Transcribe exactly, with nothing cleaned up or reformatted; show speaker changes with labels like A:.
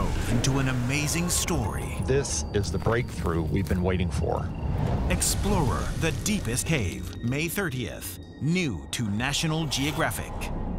A: delve into an amazing story.
B: This is the breakthrough we've been waiting for.
A: Explorer, the Deepest Cave, May thirtieth. New to National Geographic.